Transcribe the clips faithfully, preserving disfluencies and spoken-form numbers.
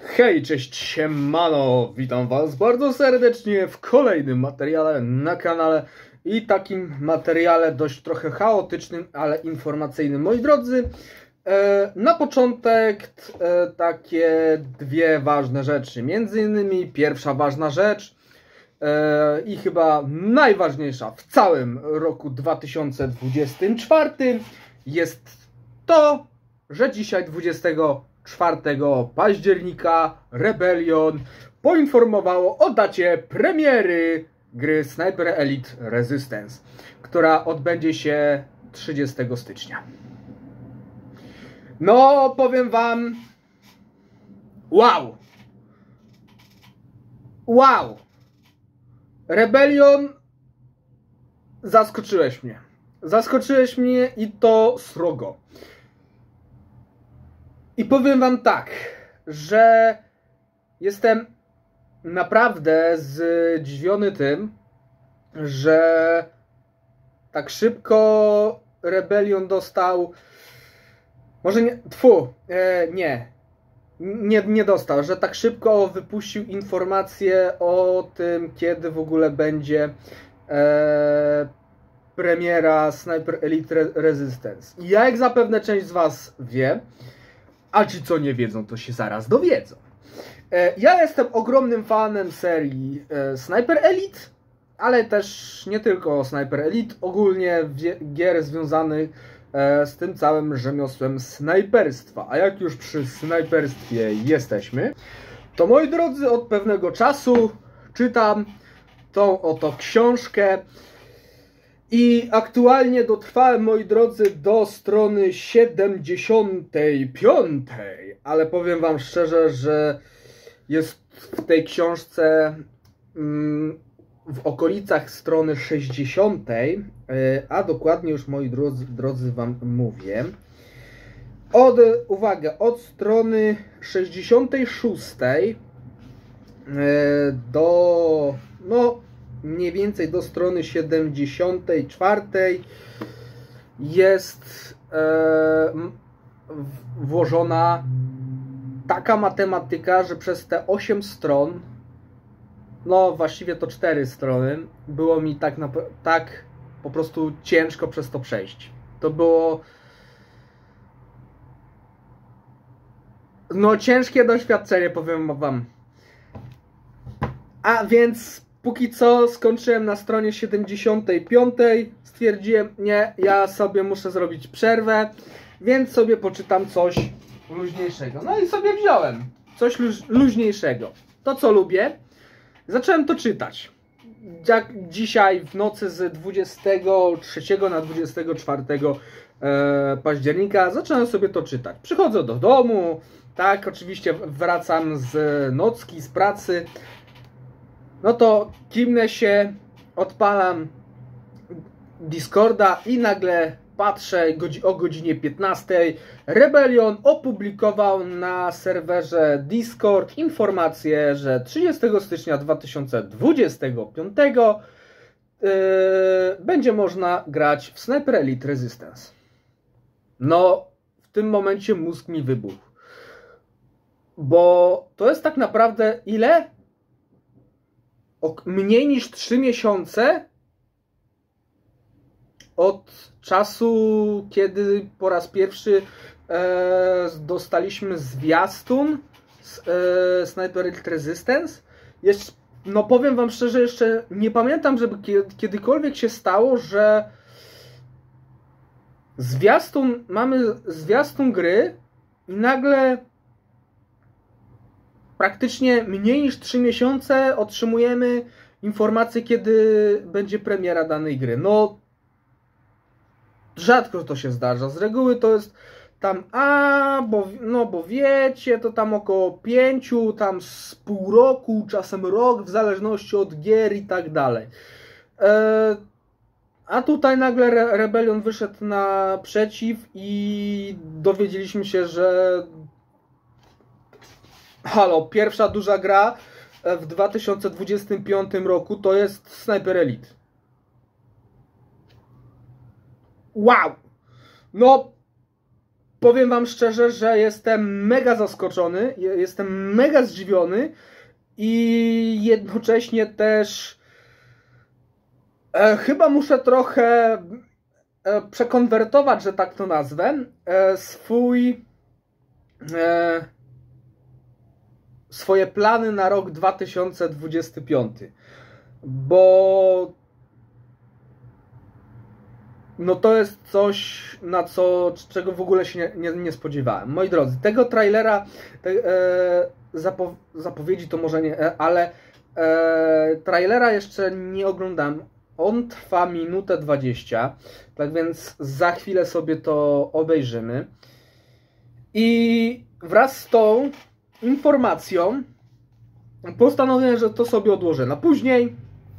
Hej, cześć, siemano, witam was bardzo serdecznie w kolejnym materiale na kanale i takim materiale dość trochę chaotycznym, ale informacyjnym. Moi drodzy, na początek takie dwie ważne rzeczy, między innymi pierwsza ważna rzecz i chyba najważniejsza w całym roku dwa tysiące dwudziestym czwartym jest to, że dzisiaj dwudziestego czwartego października Rebellion poinformowało o dacie premiery gry Sniper Elite Resistance, która odbędzie się trzydziestego stycznia. No, powiem wam, wow! Wow! Rebellion, zaskoczyłeś mnie. Zaskoczyłeś mnie i to srogo. I powiem wam tak, że jestem naprawdę zdziwiony tym, że tak szybko Rebellion dostał, może nie, tfu, e, nie, nie, nie dostał, że tak szybko wypuścił informację o tym, kiedy w ogóle będzie e, premiera Sniper Elite Resistance. I ja, jak zapewne część z was wie, a ci co nie wiedzą, to się zaraz dowiedzą. Ja jestem ogromnym fanem serii Sniper Elite, ale też nie tylko Sniper Elite, ogólnie gier związanych z tym całym rzemiosłem snajperstwa. A jak już przy snajperstwie jesteśmy, to moi drodzy, od pewnego czasu czytam tą oto książkę. I aktualnie dotrwałem, moi drodzy, do strony siedemdziesiątej piątej. Ale powiem wam szczerze, że jest w tej książce mm, w okolicach strony sześćdziesiątej. A dokładnie już, moi drodzy, drodzy wam mówię. Od, uwaga, od strony sześćdziesiątej szóstej do... no... mniej więcej do strony siedemdziesiątej czwartej jest e, włożona taka matematyka, że przez te osiem stron, no właściwie to cztery strony, było mi tak, na, tak po prostu ciężko przez to przejść. To było no ciężkie doświadczenie, powiem wam. A więc póki co skończyłem na stronie siedemdziesiątej piątej. Stwierdziłem, nie, ja sobie muszę zrobić przerwę, więc sobie poczytam coś luźniejszego. No i sobie wziąłem coś luź, luźniejszego. To, co lubię. Zacząłem to czytać. Jak dzisiaj w nocy z dwudziestego trzeciego na dwudziestego czwartego e, października zacząłem sobie to czytać. Przychodzę do domu, tak, oczywiście wracam z nocki, z pracy. No to kimnę się, odpalam Discorda i nagle patrzę o godzinie piętnastej. Rebellion opublikował na serwerze Discord informację, że trzydziestego stycznia dwa tysiące dwudziestego piątego yy, będzie można grać w Sniper Elite Resistance. No, w tym momencie mózg mi wybuchł. Bo to jest tak naprawdę ile? O mniej niż trzy miesiące od czasu, kiedy po raz pierwszy e, dostaliśmy zwiastun z e, Sniper Elite Resistance. Jeszcze, no powiem wam szczerze, jeszcze nie pamiętam, żeby kiedykolwiek się stało, że zwiastun, mamy zwiastun gry i nagle praktycznie mniej niż trzy miesiące otrzymujemy informację, kiedy będzie premiera danej gry. No, rzadko to się zdarza. Z reguły to jest tam, a, bo, no bo wiecie, to tam około pięciu, tam z pół roku, czasem rok, w zależności od gier i tak dalej. E, a tutaj nagle Re Rebellion wyszedł naprzeciw i dowiedzieliśmy się, że halo, pierwsza duża gra w dwa tysiące dwudziestym piątym roku to jest Sniper Elite. Wow! No, powiem wam szczerze, że jestem mega zaskoczony, jestem mega zdziwiony i jednocześnie też e, chyba muszę trochę e, przekonwertować, że tak to nazwę, e, swój e, swoje plany na rok dwa tysiące dwudziesty piąty, bo no to jest coś, na co, czego w ogóle się nie, nie, nie spodziewałem. Moi drodzy, tego trailera, te, e, zapo, zapowiedzi to może nie, e, ale e, trailera jeszcze nie oglądam. On trwa minutę dwadzieścia, tak więc za chwilę sobie to obejrzymy. I wraz z tą informacją postanowiłem, że to sobie odłożę na później,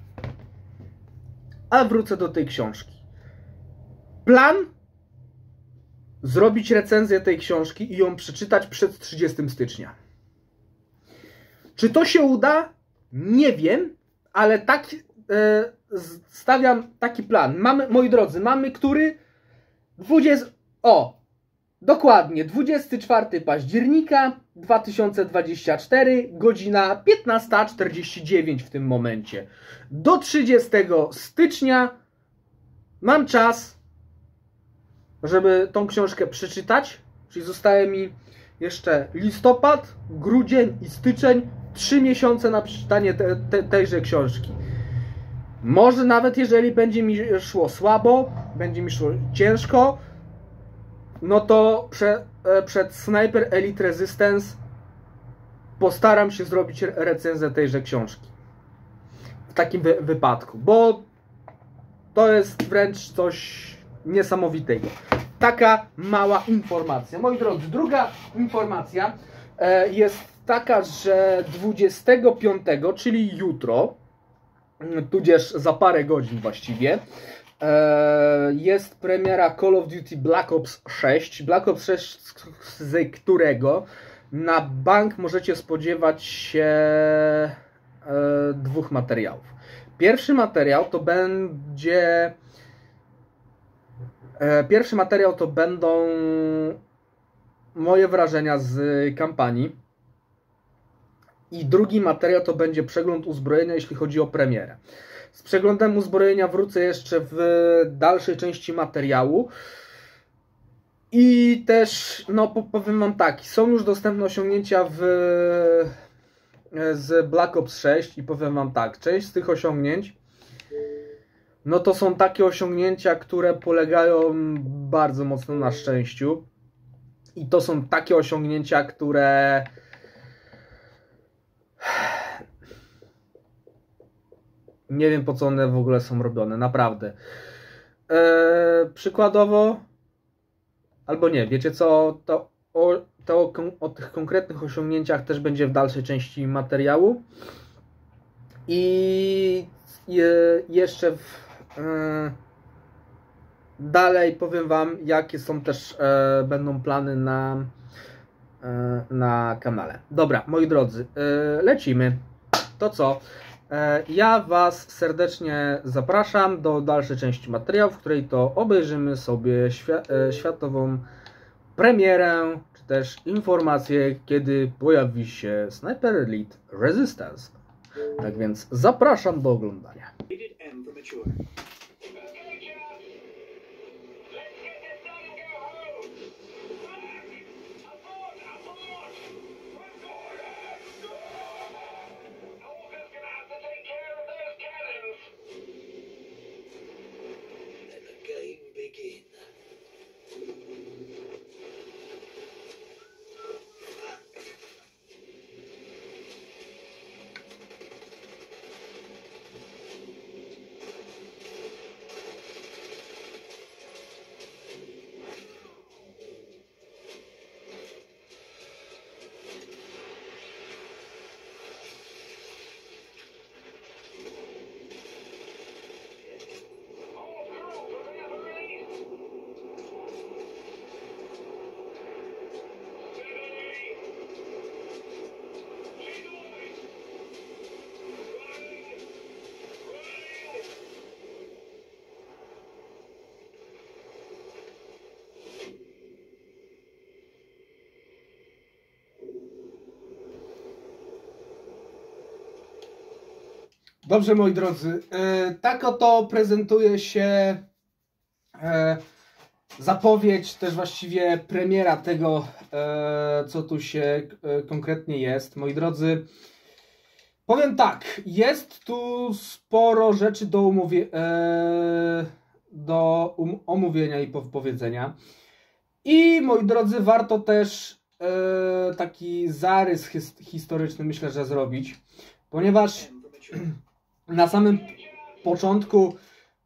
a wrócę do tej książki. Plan: zrobić recenzję tej książki i ją przeczytać przed trzydziestego stycznia. Czy to się uda? Nie wiem, ale tak e, stawiam taki plan. Mamy, moi drodzy, mamy który? dwudziesty O! Dokładnie, dwudziestego czwartego października dwa tysiące dwudziestego czwartego, godzina piętnasta czterdzieści dziewięć w tym momencie. Do trzydziestego stycznia mam czas, żeby tą książkę przeczytać, czyli zostaje mi jeszcze listopad, grudzień i styczeń, trzy miesiące na przeczytanie te, te, tejże książki. Może nawet jeżeli będzie mi szło słabo, będzie mi szło ciężko, no to prze, przed Sniper Elite Resistance postaram się zrobić recenzję tejże książki. W takim wy, wypadku, bo to jest wręcz coś niesamowitego. Taka mała informacja. Moi drodzy, druga informacja e, jest taka, że dwudziestego piątego, czyli jutro, tudzież za parę godzin właściwie, e, jest premiera Call of Duty Black Ops sześć. Black Ops sześć, z którego na bank możecie spodziewać się e, dwóch materiałów. Pierwszy materiał to będzie Pierwszy materiał to będą moje wrażenia z kampanii i drugi materiał to będzie przegląd uzbrojenia, jeśli chodzi o premierę. Z przeglądem uzbrojenia wrócę jeszcze w dalszej części materiału i też, no powiem wam tak, są już dostępne osiągnięcia w, z Black Ops sześć i powiem wam tak, część z tych osiągnięć no to są takie osiągnięcia, które polegają bardzo mocno na szczęściu. I to są takie osiągnięcia, które nie wiem, po co one w ogóle są robione, naprawdę. Eee, przykładowo, albo nie, wiecie co, to o, to o tych konkretnych osiągnięciach też będzie w dalszej części materiału. I je, jeszcze w dalej powiem wam, jakie są też e, będą plany na, e, na kanale. Dobra, moi drodzy, e, lecimy. To co? E, ja was serdecznie zapraszam do dalszej części materiału, w której to obejrzymy sobie świa e, światową premierę, czy też informację, kiedy pojawi się Sniper Elite Resistance. Tak więc zapraszam do oglądania. Dobrze, moi drodzy, tak oto prezentuje się zapowiedź, też właściwie premiera tego, co tu się konkretnie jest. Moi drodzy, powiem tak, jest tu sporo rzeczy do, umówie do um omówienia i powiedzenia. I moi drodzy, warto też taki zarys his historyczny, myślę, że zrobić, ponieważ na samym początku,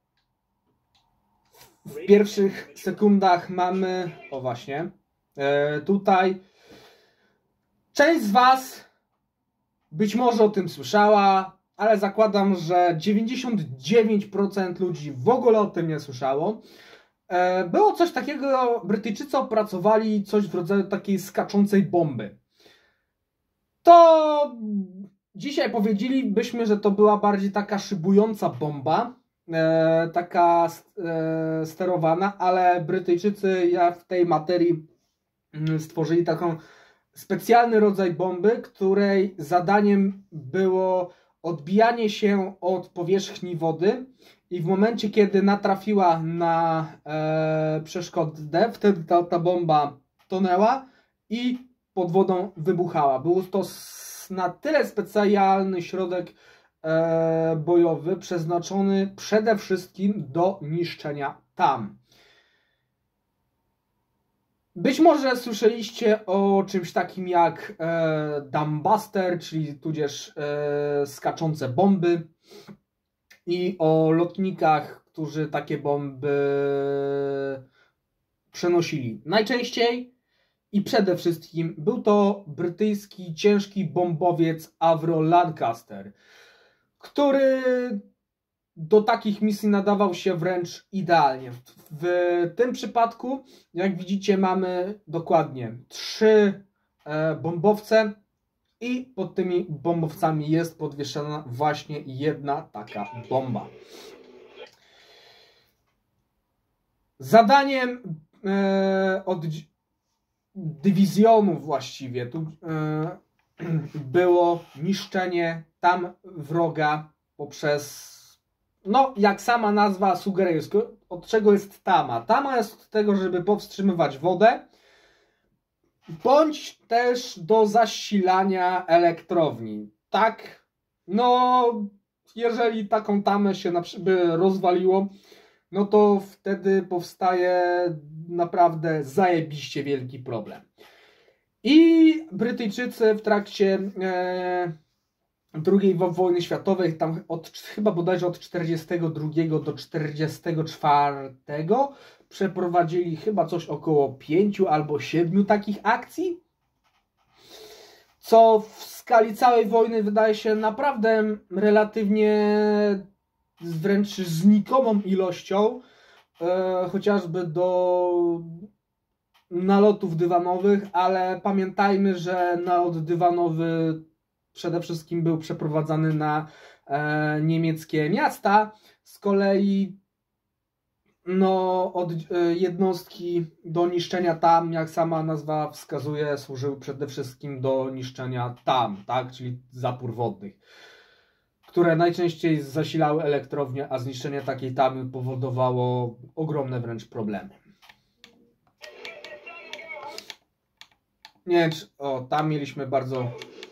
w pierwszych sekundach mamy, o właśnie, e, tutaj część z Was być może o tym słyszała, ale zakładam, że dziewięćdziesiąt dziewięć procent ludzi w ogóle o tym nie słyszało. E, było coś takiego, Brytyjczycy opracowali coś w rodzaju takiej skaczącej bomby. To dzisiaj powiedzielibyśmy, że to była bardziej taka szybująca bomba, e, taka e, sterowana, ale Brytyjczycy ja w tej materii stworzyli taką specjalny rodzaj bomby, której zadaniem było odbijanie się od powierzchni wody i w momencie, kiedy natrafiła na e, przeszkodę, wtedy ta, ta bomba tonęła i pod wodą wybuchała. Był to na tyle specjalny środek e, bojowy, przeznaczony przede wszystkim do niszczenia tam. Być może słyszeliście o czymś takim jak e, Dumbbuster, czyli tudzież e, skaczące bomby, i o lotnikach, którzy takie bomby przenosili. Najczęściej i przede wszystkim był to brytyjski ciężki bombowiec Avro Lancaster, który do takich misji nadawał się wręcz idealnie. W tym przypadku, jak widzicie, mamy dokładnie trzy bombowce i pod tymi bombowcami jest podwieszona właśnie jedna taka bomba. Zadaniem e, od dywizjonów właściwie tu e, było niszczenie tam wroga poprzez, no jak sama nazwa sugeruje, od czego jest tama. Tama jest od tego, żeby powstrzymywać wodę, bądź też do zasilania elektrowni. Tak, no jeżeli taką tamę się by rozwaliło, no to wtedy powstaje naprawdę zajebiście wielki problem. I Brytyjczycy w trakcie e, drugiej wojny światowej, tam od, chyba bodajże od czterdziestego drugiego do czterdziestego czwartego przeprowadzili chyba coś około pięciu albo siedmiu takich akcji, co w skali całej wojny wydaje się naprawdę relatywnie wręcz znikomą ilością, e, chociażby do nalotów dywanowych, ale pamiętajmy, że nalot dywanowy przede wszystkim był przeprowadzany na e, niemieckie miasta. Z kolei no, od e, jednostki do niszczenia tam, jak sama nazwa wskazuje, służyły przede wszystkim do niszczenia tam, tak, czyli zapór wodnych, które najczęściej zasilały elektrownię, a zniszczenie takiej tamy powodowało ogromne wręcz problemy. Nie wiem, czy, o, tam mieliśmy bardzo...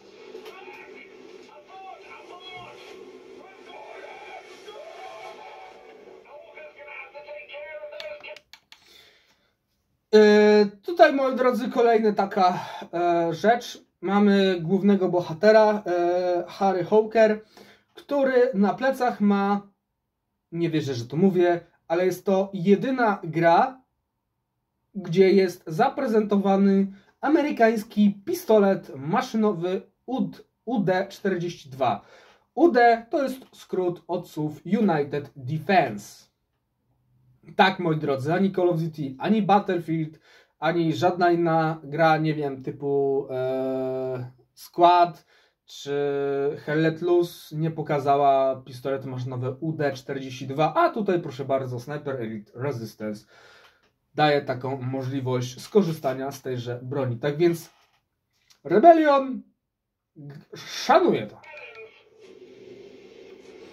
Yy, tutaj, moi drodzy, kolejna taka e, rzecz. Mamy głównego bohatera, e, Harry Hawker, który na plecach ma, nie wierzę, że to mówię, ale jest to jedyna gra, gdzie jest zaprezentowany amerykański pistolet maszynowy U D czterdzieści dwa. U D to jest skrót od słów United Defense. Tak, moi drodzy, ani Call of Duty, ani Battlefield, ani żadna inna gra, nie wiem, typu e, Squad czy Hell Let Loose nie pokazała pistoletu maszynowego U D czterdzieści dwa, a tutaj proszę bardzo, Sniper Elite Resistance daje taką możliwość skorzystania z tejże broni. Tak więc Rebellion szanuje to.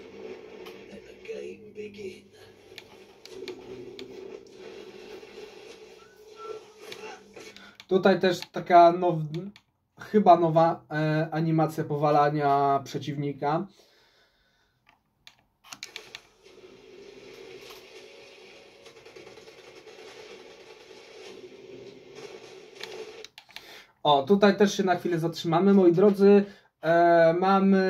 Tutaj też taka now, chyba nowa e, animacja powalania przeciwnika. O, tutaj też się na chwilę zatrzymamy, moi drodzy. E, mamy...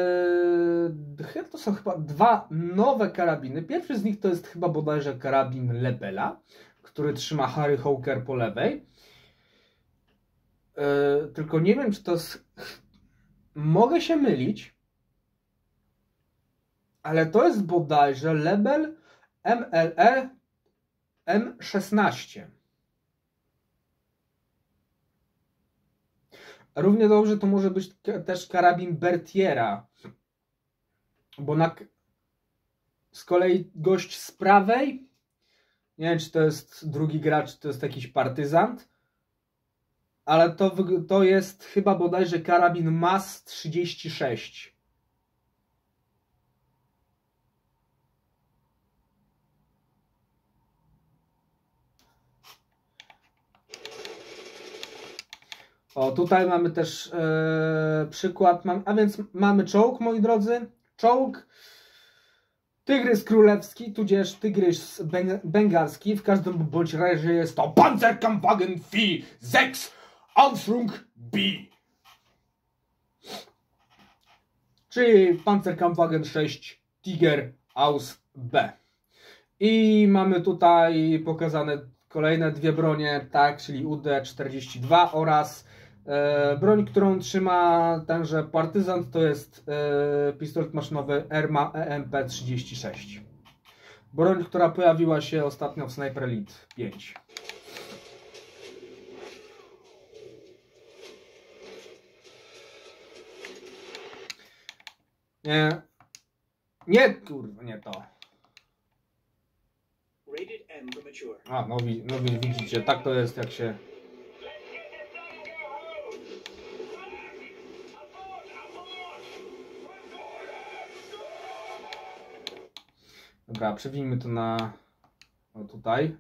To są chyba dwa nowe karabiny. Pierwszy z nich to jest chyba bodajże karabin Lebela, który trzyma Harry Hawker po lewej. E, tylko nie wiem, czy to jest... Mogę się mylić, ale to jest bodajże Lebel M L E M szesnaście. Równie dobrze to może być też karabin Bertiera, bo na... z kolei gość z prawej, nie wiem, czy to jest drugi gracz, czy to jest jakiś partyzant, ale to, to jest chyba bodajże karabin M A S trzydzieści sześć. O, tutaj mamy też e, przykład, mam, a więc mamy czołg, moi drodzy, czołg, tygrys królewski, tudzież tygrys bengalski, w każdym bądź razie jest to Panzerkampfwagen vier sechs Ausrung B, czyli Panzerkampfwagen sześć Tiger Aus B. I mamy tutaj pokazane kolejne dwie bronie, tak, czyli U D czterdzieści dwa oraz e, broń, którą trzyma tenże partyzant, to jest e, pistolet maszynowy Erma E M P trzydzieści sześć. Broń, która pojawiła się ostatnio w Sniper Elite pięć. Nie, nie, kurwa, nie to. A, no, no widzicie, tak to jest, jak się... Dobra, przewijmy to na... O, tutaj.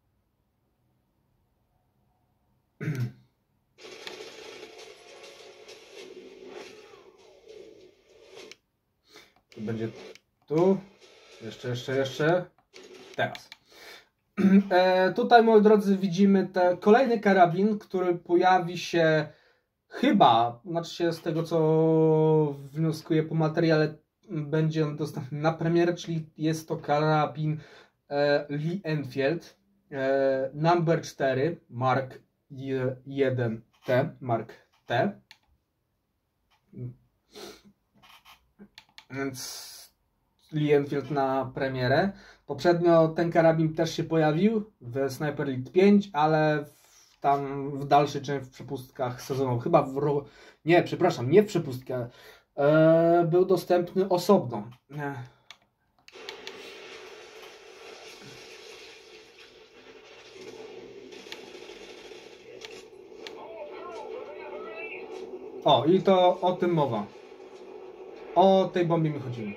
To będzie tu. Jeszcze, jeszcze, jeszcze. Teraz. E, tutaj, moi drodzy, widzimy te, kolejny karabin, który pojawi się chyba, znaczy się z tego, co wnioskuję po materiale, będzie on dostępny na premierę, czyli jest to karabin e, Lee Enfield e, number cztery Mark jeden T, Mark T. Więc Lee Enfield na premierę. Poprzednio ten karabin też się pojawił w Sniper Elite pięć, ale w, tam w dalszej części w przepustkach sezonowych, chyba w... Ro... Nie, przepraszam, nie w przepustkach. E, był dostępny osobno. E. O, i to o tym mowa. O tej bombie mi chodziło.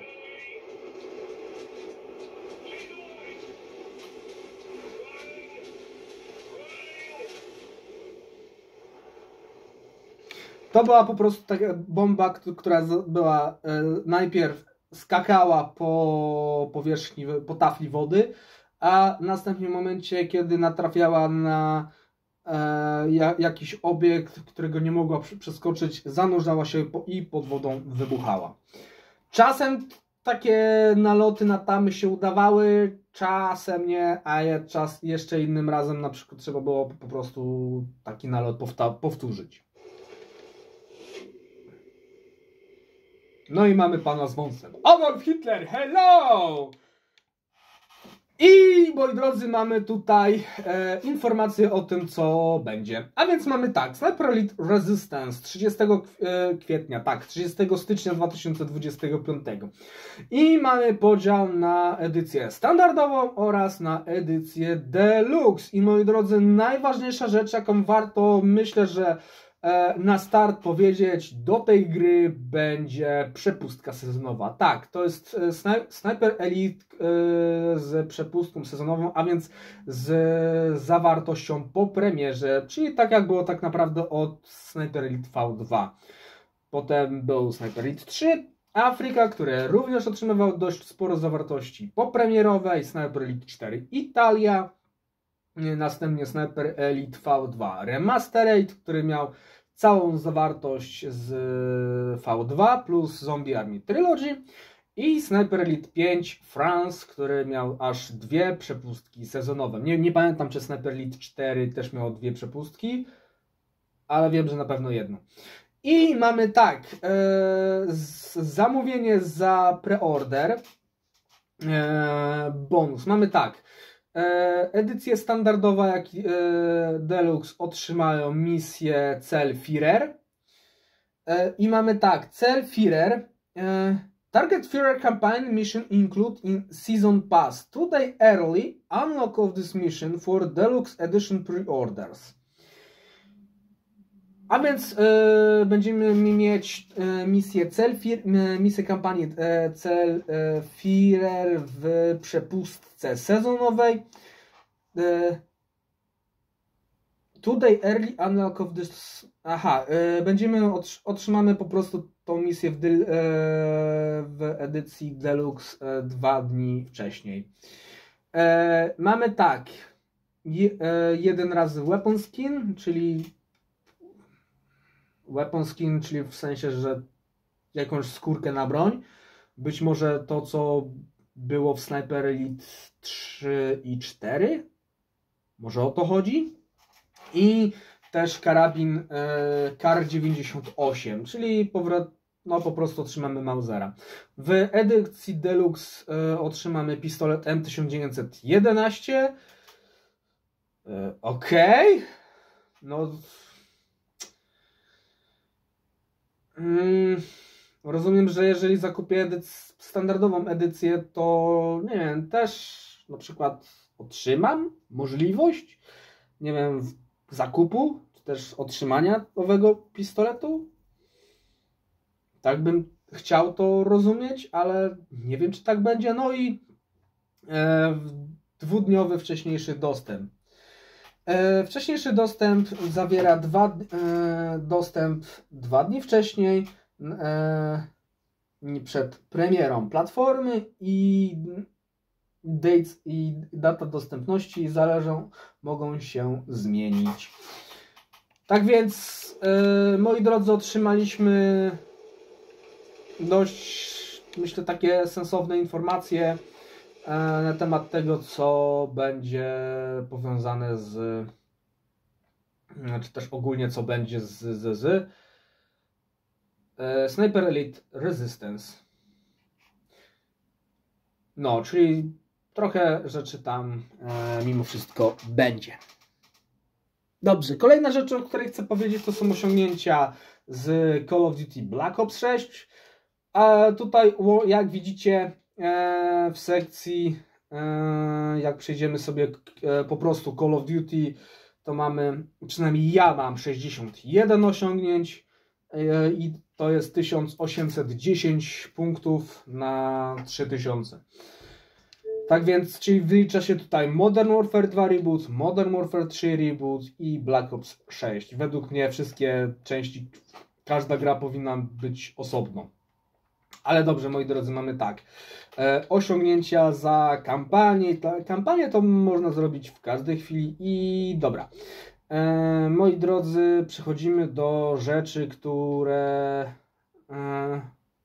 To była po prostu taka bomba, która była e, najpierw skakała po powierzchni, po tafli wody, a w następnym momencie, kiedy natrafiała na e, ja, jakiś obiekt, którego nie mogła przeskoczyć, zanurzała się po, i pod wodą wybuchała. Czasem takie naloty na tamy się udawały, czasem nie, a je, czas, jeszcze innym razem na przykład trzeba było po prostu taki nalot powtórzyć. No i mamy pana z wąsem. Adolf Hitler, hello! I, moi drodzy, mamy tutaj e, informacje o tym, co będzie. A więc mamy tak, Sniper Elite Resistance trzydziestego kwietnia, tak, trzydziestego stycznia dwa tysiące dwudziestego piątego. I mamy podział na edycję standardową oraz na edycję deluxe. I, moi drodzy, najważniejsza rzecz, jaką warto, myślę, że na start powiedzieć, do tej gry będzie przepustka sezonowa. Tak, to jest Sniper Elite z przepustką sezonową, a więc z zawartością po premierze, czyli tak jak było tak naprawdę od Sniper Elite V dwa. Potem był Sniper Elite trzy, Afryka, który również otrzymywał dość sporo zawartości popremierowej, Sniper Elite cztery Italia, następnie Sniper Elite V dwa Remastered, który miał całą zawartość z V dwa plus Zombie Army Trilogy i Sniper Elite pięć France, który miał aż dwie przepustki sezonowe. Nie, nie pamiętam, czy Sniper Elite cztery też miał dwie przepustki, ale wiem, że na pewno jedną. I mamy tak, e, z, zamówienie za preorder, e, bonus, mamy tak, e, edycję standardowa jak i e, Deluxe otrzymają misję Cel Führer e, i mamy tak, Cel Führer, e, Target Führer campaign mission include in Season Pass, today early unlock of this mission for Deluxe Edition pre-orders. A więc y, będziemy mieć y, misję Cel, y, misję kampanii y, Cel y, Führer w przepustce sezonowej. Y, Today early unlock of this. Aha, y, będziemy otr otrzymamy po prostu tą misję w, y, w edycji Deluxe y, dwa dni wcześniej. Y, mamy tak, je, y, jeden raz weapon skin, czyli weapon skin, czyli w sensie, że jakąś skórkę na broń. Być może to, co było w Sniper Elite trzy i cztery. Może o to chodzi. I też karabin e, Kar dziewięćdziesiąt osiem, czyli powrót, no po prostu otrzymamy Mausera. W edycji Deluxe e, otrzymamy pistolet M tysiąc dziewięćset jedenaście. E, Okej. Okay. No... Hmm, rozumiem, że jeżeli zakupię edyc standardową edycję, to nie wiem, też na przykład otrzymam możliwość, nie wiem, zakupu, czy też otrzymania owego pistoletu. Tak bym chciał to rozumieć, ale nie wiem, czy tak będzie. No i e, dwudniowy wcześniejszy dostęp. E, wcześniejszy dostęp zawiera dwa, e, dostęp dwa dni wcześniej, e, przed premierą platformy i, dates, i data dostępności zależą, mogą się zmienić. Tak więc, e, moi drodzy, otrzymaliśmy dość, myślę, takie sensowne informacje na temat tego, co będzie powiązane z, czy też ogólnie co będzie z, z, z Sniper Elite Resistance. No, czyli trochę rzeczy tam e, mimo wszystko będzie. Dobrze, kolejna rzecz, o której chcę powiedzieć, to są osiągnięcia z Call of Duty Black Ops sześć. A tutaj, jak widzicie, w sekcji, jak przejdziemy sobie po prostu Call of Duty, to mamy, przynajmniej ja mam sześćdziesiąt jeden osiągnięć i to jest tysiąc osiemset dziesięć punktów na trzy tysiące. Tak więc, czyli wylicza się tutaj Modern Warfare dwa Reboot, Modern Warfare trzy Reboot i Black Ops sześć. Według mnie wszystkie części, każda gra powinna być osobno. Ale dobrze, moi drodzy, mamy tak. E, osiągnięcia za kampanię. Ta, kampanię to można zrobić w każdej chwili i dobra. E, moi drodzy, przechodzimy do rzeczy, które... E,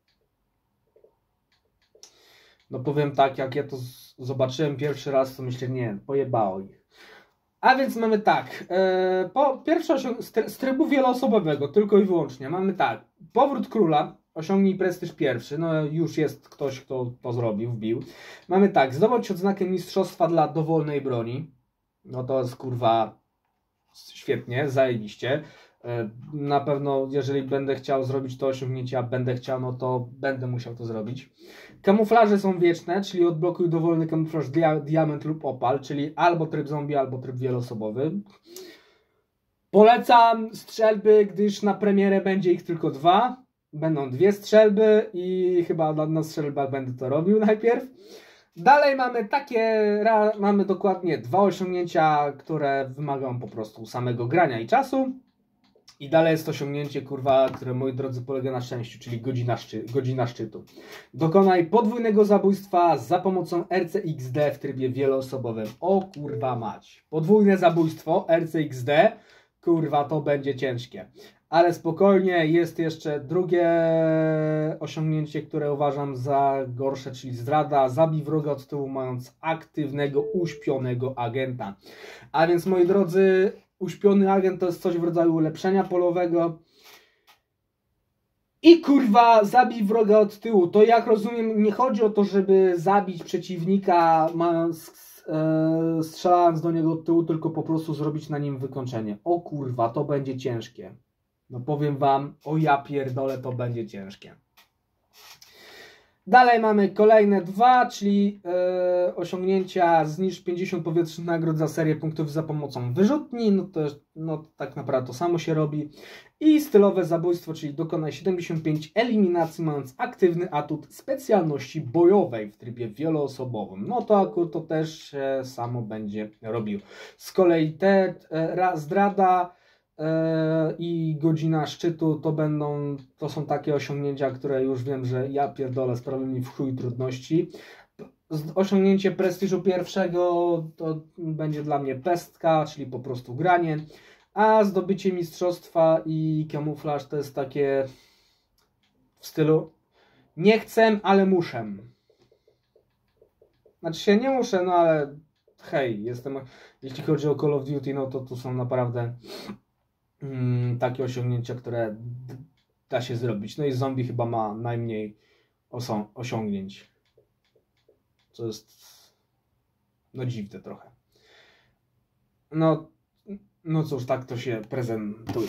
no powiem tak, jak ja to z, zobaczyłem pierwszy raz, to myślę, nie, pojebało ich. A więc mamy tak. E, po, pierwsze osiągnięcie z trybu wieloosobowego, tylko i wyłącznie. Mamy tak. Powrót króla. Osiągnij prestiż pierwszy, no już jest ktoś, kto to zrobił, wbił. Mamy tak, zdobądź odznakę mistrzostwa dla dowolnej broni. No to jest kurwa świetnie, zajebiście. Na pewno jeżeli będę chciał zrobić to osiągnięcie, a będę chciał, no to będę musiał to zrobić. Kamuflaże są wieczne, czyli odblokuj dowolny kamuflaż dia diament lub opal, czyli albo tryb zombie, albo tryb wieloosobowy. Polecam strzelby, gdyż na premierę będzie ich tylko dwa. Będą dwie strzelby i chyba na strzelbach będę to robił najpierw. Dalej mamy takie, mamy dokładnie dwa osiągnięcia, które wymagają po prostu samego grania i czasu. I dalej jest to osiągnięcie, kurwa, które, moi drodzy, polega na szczęściu, czyli godzina, szczy, godzina szczytu. Dokonaj podwójnego zabójstwa za pomocą R C X D w trybie wieloosobowym. O kurwa mać. Podwójne zabójstwo R C X D, kurwa, to będzie ciężkie. Ale spokojnie, jest jeszcze drugie osiągnięcie, które uważam za gorsze, czyli zdrada. Zabij wroga od tyłu, mając aktywnego, uśpionego agenta. A więc, moi drodzy, uśpiony agent to jest coś w rodzaju ulepszenia polowego. I kurwa, zabij wroga od tyłu. To, jak rozumiem, nie chodzi o to, żeby zabić przeciwnika, mając, e, strzelając do niego od tyłu, tylko po prostu zrobić na nim wykończenie. O kurwa, to będzie ciężkie. No powiem wam, o ja pierdolę, to będzie ciężkie. Dalej mamy kolejne dwa, czyli e, osiągnięcia zniszcz pięćdziesiąt powietrznych nagród za serię punktów za pomocą wyrzutni, no to no, tak naprawdę to samo się robi. I stylowe zabójstwo, czyli dokonaj siedemdziesiąt pięć eliminacji, mając aktywny atut specjalności bojowej w trybie wieloosobowym. No to akurat to też e, samo będzie robił. Z kolei te e, zdrada i godzina szczytu to będą, to są takie osiągnięcia, które już wiem, że ja pierdolę, sprawią mi w chuj trudności. Osiągnięcie prestiżu pierwszego to będzie dla mnie pestka, czyli po prostu granie, a zdobycie mistrzostwa i kamuflaż to jest takie w stylu nie chcę, ale muszę. Znaczy się nie muszę, no ale hej, jestem, jeśli chodzi o Call of Duty, no to tu są naprawdę takie osiągnięcia, które da się zrobić. No i zombie chyba ma najmniej osiągnięć. Co jest no dziwne trochę. No, no cóż, tak to się prezentuje.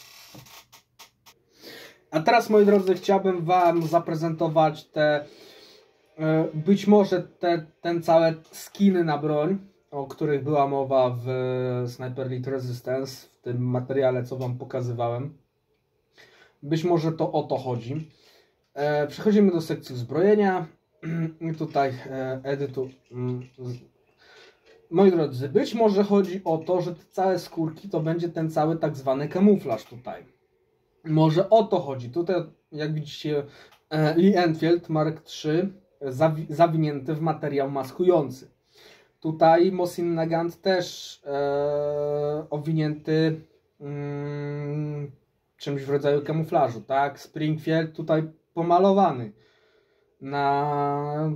A teraz, moi drodzy, chciałbym wam zaprezentować te być może te, ten całe skiny na broń, o których była mowa w Sniper Elite Resistance, w tym materiale, co wam pokazywałem. Być może to o to chodzi. E, przechodzimy do sekcji uzbrojenia. I tutaj e, edytu. Moi drodzy, być może chodzi o to, że te całe skórki to będzie ten cały tak zwany kamuflaż tutaj. Może o to chodzi. Tutaj, jak widzicie, e, Lee Enfield Mark trzy zawi zawinięty w materiał maskujący. Tutaj Mosin Nagant też e, owinięty mm, czymś w rodzaju kamuflażu, tak? Springfield tutaj pomalowany na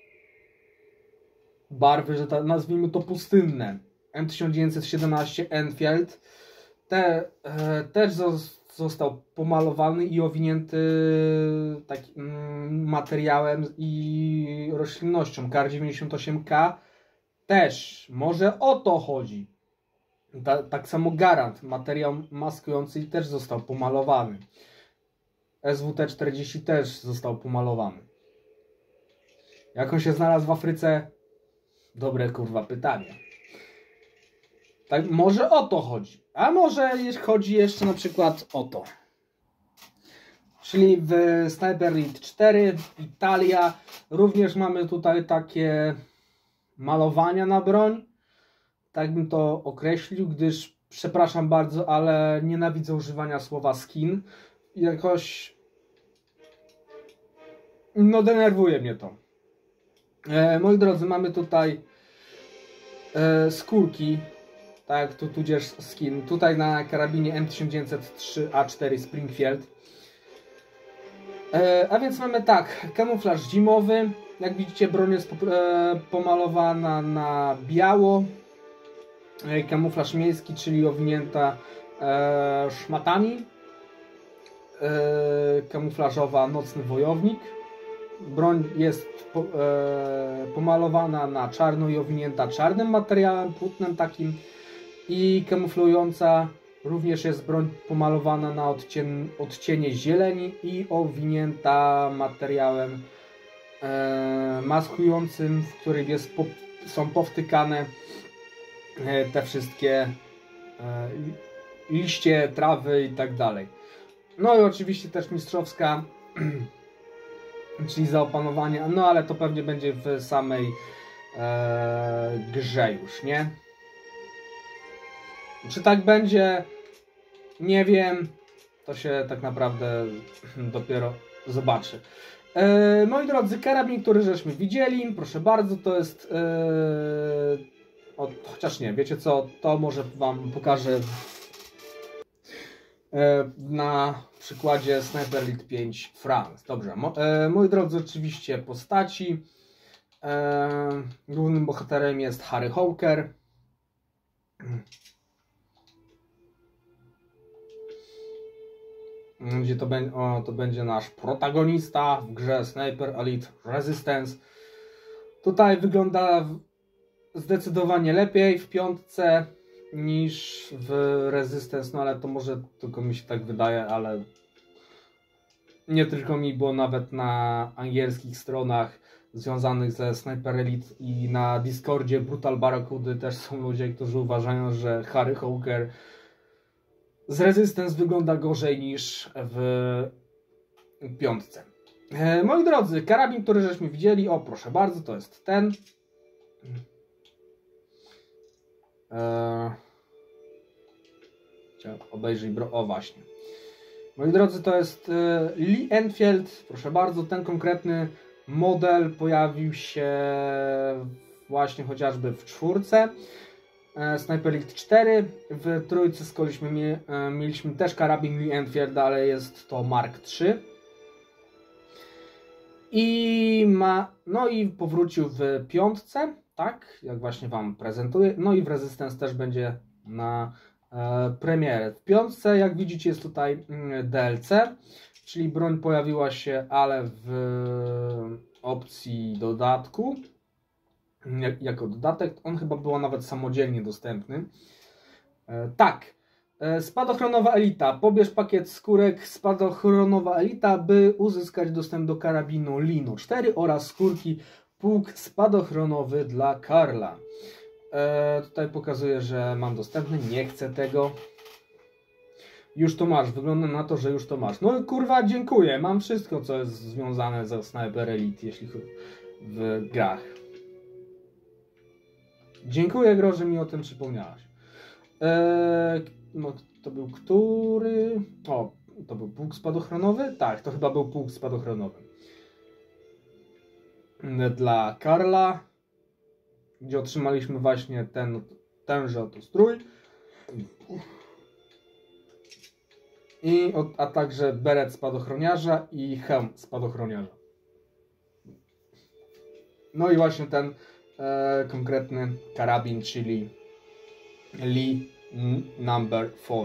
barwy, że ta, nazwijmy to pustynne. M tysiąc dziewięćset siedemnaście Enfield te, e, też został pomalowany i owinięty takim mm, materiałem i roślinnością. K R dziewięćdziesiąt osiem K też. Może o to chodzi. Ta, tak samo Garand, materiał maskujący też został pomalowany. S W T czterdzieści też został pomalowany. Jak on się znalazł w Afryce? Dobre kurwa pytanie. Tak, może o to chodzi. A może chodzi jeszcze na przykład o to. Czyli w Sniper Elite cztery Italia również mamy tutaj takie malowania na broń. Tak bym to określił, gdyż przepraszam bardzo, ale nienawidzę używania słowa skin. Jakoś no denerwuje mnie to. E, moi drodzy, mamy tutaj e, skórki, tak, tu tudzież skin. Tutaj na karabinie M tysiąc dziewięćset trzy A cztery Springfield. E, a więc mamy tak, kamuflaż zimowy. Jak widzicie, broń jest e, pomalowana na biało. E, kamuflaż miejski, czyli owinięta e, szmatami. E, kamuflażowa nocny wojownik. Broń jest po, e, pomalowana na czarno i owinięta czarnym materiałem, płótnem takim. I kamuflująca również jest broń pomalowana na odcien, odcienie zieleni i owinięta materiałem e, maskującym, w którym jest po, są powtykane e, te wszystkie e, liście, trawy i tak dalej. No i oczywiście też mistrzowska, czyli za opanowanie, no ale to pewnie będzie w samej e, grze już, nie? Czy tak będzie? Nie wiem. To się tak naprawdę dopiero zobaczy. E, moi drodzy, karabin, który żeśmy widzieli, proszę bardzo, to jest... E, o, chociaż nie, wiecie co, to może wam pokażę e, na przykładzie Sniper Elite pięć France. Dobrze, mo, e, moi drodzy, oczywiście postaci. E, głównym bohaterem jest Harry Hawker. Gdzie to, be o, to będzie nasz protagonista w grze Sniper Elite Resistance. Tutaj wygląda zdecydowanie lepiej w piątce niż w Resistance, no ale to może tylko mi się tak wydaje, ale nie tylko mi, bo nawet na angielskich stronach związanych ze Sniper Elite i na Discordzie Brutal Barracudy też są ludzie, którzy uważają, że Harry Hawker z Resistance wygląda gorzej niż w piątce. E, moi drodzy, karabin, który żeśmy widzieli, o proszę bardzo, to jest ten. E, obejrzyj bro, o właśnie. Moi drodzy, to jest e, Lee Enfield, proszę bardzo, ten konkretny model pojawił się właśnie chociażby w czwórce. Sniper Elite cztery, w trójce z kolei mieliśmy też karabin Lee Enfield, ale jest to Mark trzy. I ma, no i powrócił w piątce, tak, jak właśnie wam prezentuję. No i w Resistance też będzie na e, premierę. W piątce, jak widzicie, jest tutaj D L C, czyli broń pojawiła się, ale w opcji dodatku. Jako dodatek, on chyba był nawet samodzielnie dostępny. E, tak, e, spadochronowa elita. Pobierz pakiet skórek spadochronowa elita, by uzyskać dostęp do karabinu Lino cztery oraz skórki pług spadochronowy dla Karla. E, tutaj pokazuję, że mam dostępny, nie chcę tego. Już to masz, wygląda na to, że już to masz. No kurwa, dziękuję, mam wszystko, co jest związane ze Sniper Elite, jeśli chodzi w grach. Dziękuję, Gro, że mi o tym przypomniałaś. Eee, no, to był który... O, to był pług spadochronowy? Tak, to chyba był pług spadochronowy. Dla Karla, gdzie otrzymaliśmy właśnie ten, tenże oto strój. I, a także beret spadochroniarza i hełm spadochroniarza. No i właśnie ten e, konkretny karabin, czyli Lee number four.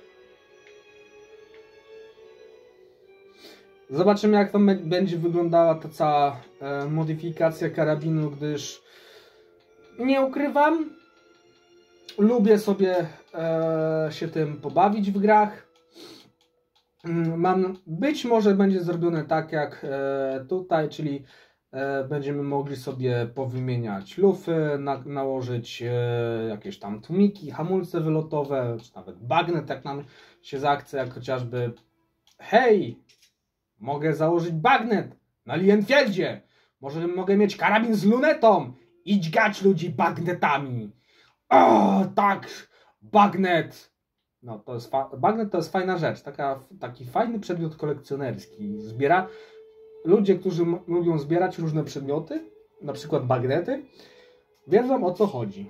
Zobaczymy, jak to będzie wyglądała ta cała e, modyfikacja karabinu, gdyż nie ukrywam, lubię sobie e, się tym pobawić w grach. Mam, być może będzie zrobione tak jak e, tutaj, czyli e, będziemy mogli sobie powymieniać lufy, na, nałożyć e, jakieś tam tłumiki, hamulce wylotowe, czy nawet bagnet, jak nam się zachce, jak chociażby hej, mogę założyć bagnet na Lee Enfieldzie, może mogę mieć karabin z lunetą, idź gać ludzi bagnetami. O, tak, bagnet. No, to jest bagnet to jest fajna rzecz, taka, taki fajny przedmiot kolekcjonerski. Zbiera ludzie, którzy lubią zbierać różne przedmioty, na przykład bagnety, wiedzą, o co chodzi.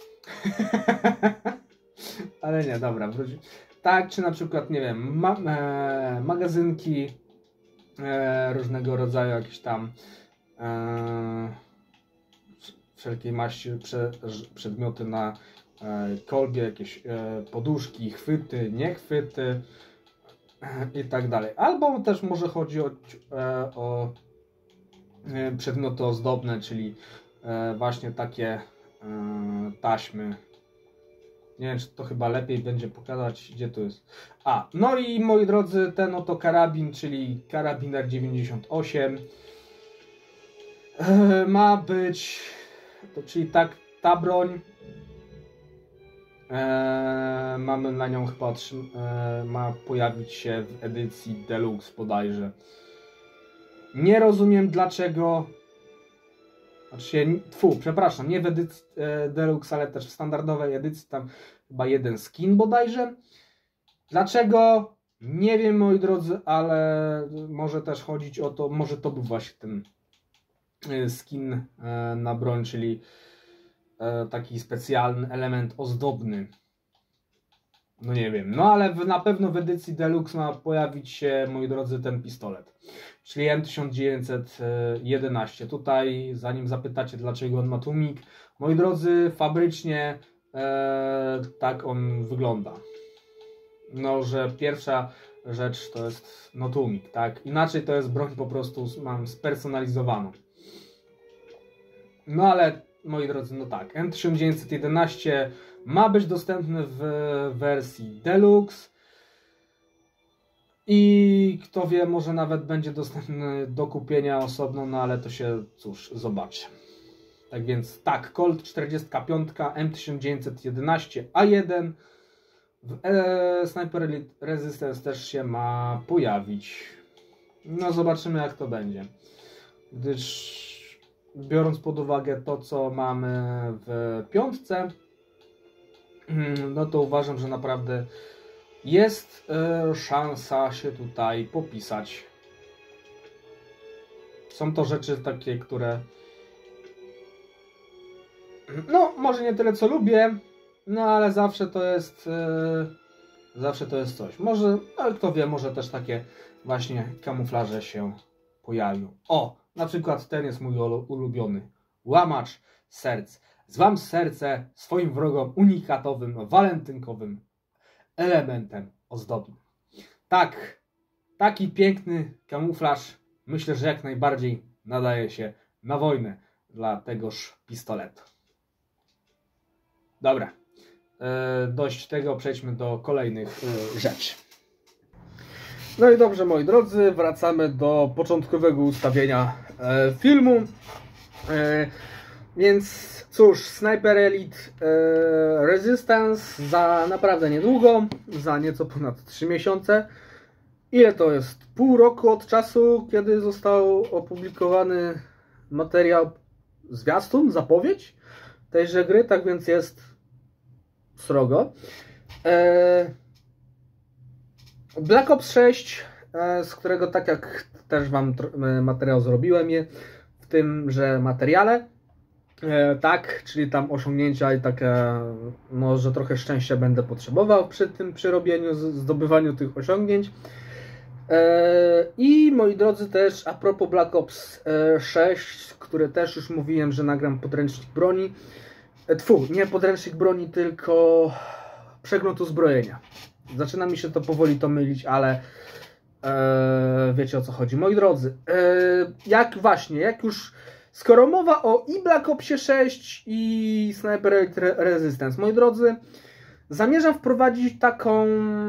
Ale nie, dobra, wróci. Tak, czy na przykład, nie wiem, ma e, magazynki e, różnego rodzaju, jakieś tam e, wszelkiej maści prze, przedmioty na kolbie, jakieś poduszki, chwyty, niechwyty i tak dalej. Albo też może chodzi o, o przedmioty ozdobne, czyli właśnie takie taśmy. Nie wiem, czy to chyba lepiej będzie pokazać, gdzie to jest. A, no i moi drodzy, ten oto karabin, czyli karabiner dziewięćdziesiąt osiem ma być, to, czyli tak, ta broń Eee, mamy na nią chyba eee, ma pojawić się w edycji Deluxe bodajże. Nie rozumiem dlaczego. Znaczy się, tfu, przepraszam, nie w edycji e, Deluxe, ale też w standardowej edycji, tam chyba jeden skin bodajże. Dlaczego? Nie wiem, moi drodzy, ale może też chodzić o to, może to był właśnie ten skin e, na broń, czyli e, taki specjalny element ozdobny. No nie wiem, no ale w, na pewno w edycji Deluxe ma pojawić się, moi drodzy, ten pistolet, czyli M tysiąc dziewięćset jedenaście. Tutaj, zanim zapytacie, dlaczego on ma tłumik, moi drodzy, fabrycznie e, tak on wygląda. No, że pierwsza rzecz to jest no tłumik, tak? Inaczej to jest broń po prostu mam spersonalizowaną. No ale, moi drodzy, no tak, M tysiąc dziewięćset jedenaście ma być dostępny w wersji Deluxe i kto wie, może nawet będzie dostępny do kupienia osobno, no ale to się, cóż, zobaczy. Tak więc tak, Colt czterdzieści pięć M tysiąc dziewięćset jedenaście A jeden w e, Sniper Elite Resistance też się ma pojawić. No zobaczymy, jak to będzie, gdyż biorąc pod uwagę to, co mamy w piątce, no to uważam, że naprawdę jest y, szansa się tutaj popisać. Są to rzeczy takie, które no może nie tyle co lubię, no ale zawsze to jest y, zawsze to jest coś. Może, ale kto wie, może też takie właśnie kamuflaże się pojawią. O, na przykład ten jest mój ulubiony. Łamacz serc. Złam serce swoim wrogom unikatowym, walentynkowym elementem ozdobnym. Tak, taki piękny kamuflaż myślę, że jak najbardziej nadaje się na wojnę dla tegoż pistoletu. Dobra, e, dość tego, przejdźmy do kolejnych e, rzeczy. No i dobrze, moi drodzy, wracamy do początkowego ustawienia e, filmu. E, więc cóż, Sniper Elite e, Resistance za naprawdę niedługo, za nieco ponad trzy miesiące. Ile to jest? Pół roku od czasu, kiedy został opublikowany materiał, zwiastun, zapowiedź tejże gry, tak więc jest srogo. E, Black Ops sześć, e, z którego, tak jak też wam materiał zrobiłem je w tymże materiale, e, tak, czyli tam osiągnięcia i takie, no, że trochę szczęścia będę potrzebował przy tym, przy robieniu, zdobywaniu tych osiągnięć. E, I moi drodzy, też a propos Black Ops sześć, które też już mówiłem, że nagram podręcznik broni, e, tfu, nie podręcznik broni, tylko przegląd uzbrojenia. Zaczyna mi się to powoli to mylić, ale e, wiecie, o co chodzi. Moi drodzy, e, jak właśnie, jak już, skoro mowa o i Black Opsie sześć i Sniper Elite Resistance, moi drodzy, zamierzam wprowadzić taką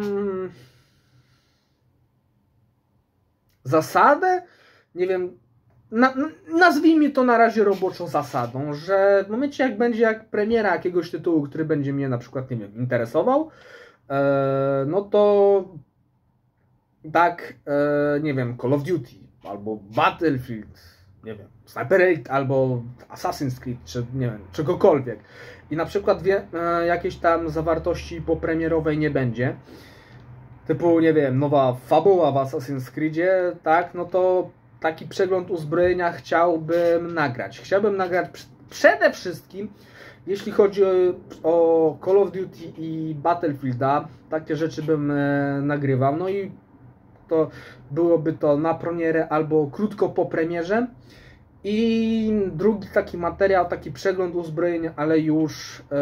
zasadę, nie wiem, na, nazwijmy to na razie roboczo zasadą, że w momencie, jak będzie jak premiera jakiegoś tytułu, który będzie mnie na przykład, nie wiem, interesował, e, no to tak, e, nie wiem, Call of Duty, albo Battlefield, nie wiem, Sniper Elite, albo Assassin's Creed, czy nie wiem, czegokolwiek. I na przykład wie, e, jakiejś tam zawartości popremierowej nie będzie, typu, nie wiem, nowa fabuła w Assassin's Creedzie, tak, no to taki przegląd uzbrojenia chciałbym nagrać. Chciałbym nagrać przede wszystkim, jeśli chodzi o, o Call of Duty i Battlefielda, takie rzeczy bym e, nagrywał, no i to byłoby to na premierę albo krótko po premierze. I drugi taki materiał, taki przegląd uzbrojenia, ale już e,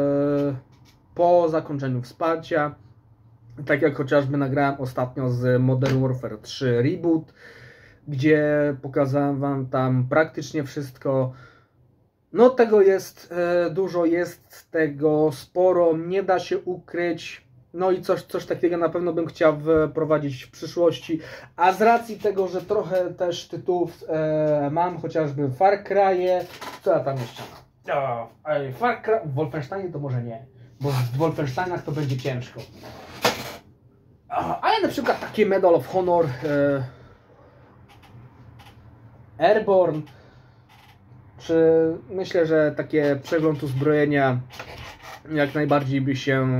po zakończeniu wsparcia. Tak jak chociażby nagrałem ostatnio z Modern Warfare trzy Reboot, gdzie pokazałem wam tam praktycznie wszystko. No tego jest e, dużo, jest tego sporo, nie da się ukryć. No i coś, coś takiego na pewno bym chciał wprowadzić w przyszłości. A z racji tego, że trochę też tytułów e, mam, chociażby Far Cry'e, co ja tam jeszcze mam? O, Far Cry, w Wolfensteinie to może nie. bo w Wolfensteinach to będzie ciężko. Ale na przykład takie Medal of Honor, e, Airborne, czy myślę, że takie przegląd uzbrojenia jak najbardziej by się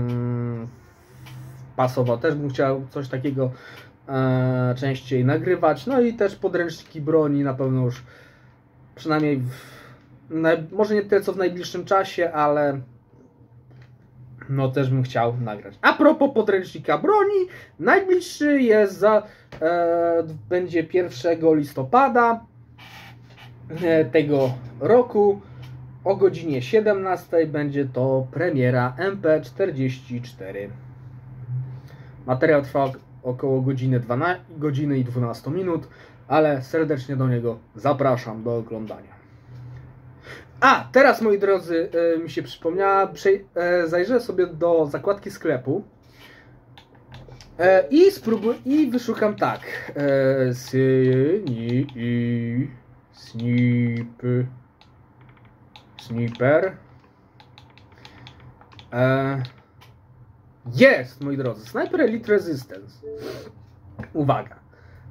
pasował. Też bym chciał coś takiego e, częściej nagrywać. No i też podręczniki broni na pewno już przynajmniej w, na, może nie tyle co w najbliższym czasie, ale no też bym chciał nagrać. A propos podręcznika broni, najbliższy jest za e, będzie pierwszego listopada e, tego roku o godzinie siedemnastej. Będzie to premiera M P czterdzieści cztery. Materiał trwa około godziny, dwanaście, godziny i dwanaście minut, ale serdecznie do niego zapraszam do oglądania. A, teraz moi drodzy, e, mi się przypomniała, przej- e, zajrzę sobie do zakładki sklepu e, i spróbuję, i wyszukam tak. E, sni, i, snip, sniper. E, jest, moi drodzy, Sniper Elite Resistance. Uwaga.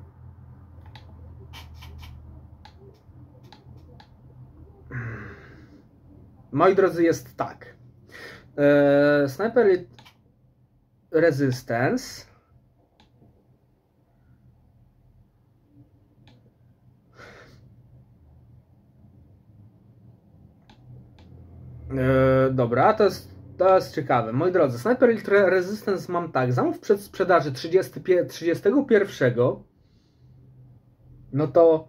Moi drodzy, jest tak. Eee, Sniper Elite Resistance. Eee, dobra, to jest, to jest ciekawe. Moi drodzy, Sniper Elite Resistance mam tak. Zamów przed sprzedaży trzydziestego pierwszego. No to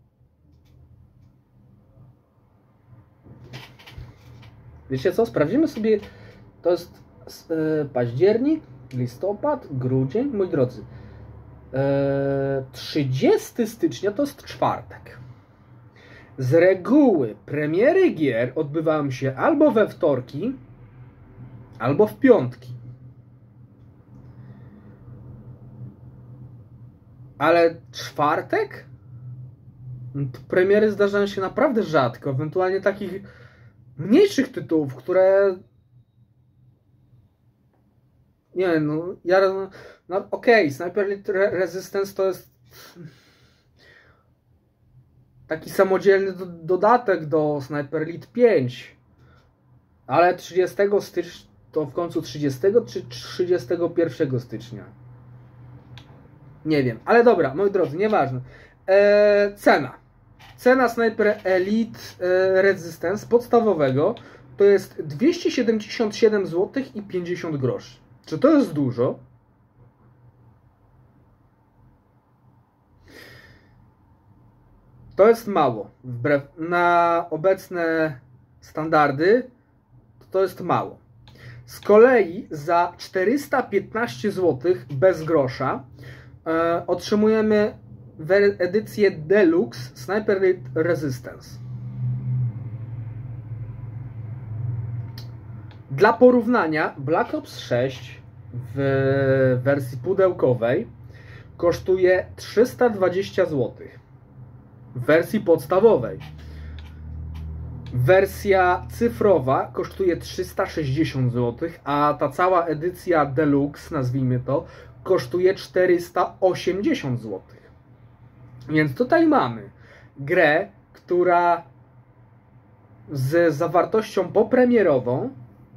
wiecie co? Sprawdzimy sobie. To jest e, październik, listopad, grudzień. Moi drodzy, e, trzydziestego stycznia to jest czwartek. Z reguły premiery gier odbywają się albo we wtorki, albo w piątki. Ale czwartek? Premiery zdarzają się naprawdę rzadko. Ewentualnie takich mniejszych tytułów, które nie wiem, no ja no, okej, okay, Sniper Elite Resistance to jest taki samodzielny do, dodatek do Sniper Elite pięć, ale trzydziestego stycznia to w końcu trzydziestego czy trzydziestego pierwszego stycznia, nie wiem, ale dobra, moi drodzy, nieważne. Eee, cena Cena Sniper Elite Resistance podstawowego to jest dwieście siedemdziesiąt siedem złotych i pięćdziesiąt groszy. Czy to jest dużo? To jest mało. Wbrew na obecne standardy to jest mało. Z kolei za czterysta piętnaście złotych bez grosza e, otrzymujemy edycję Deluxe Sniper Elite Resistance. Dla porównania, Black Ops sześć w wersji pudełkowej kosztuje trzysta dwadzieścia złotych. W wersji podstawowej. Wersja cyfrowa kosztuje trzysta sześćdziesiąt złotych, a ta cała edycja Deluxe, nazwijmy to, kosztuje czterysta osiemdziesiąt złotych. Więc tutaj mamy grę, która z zawartością popremierową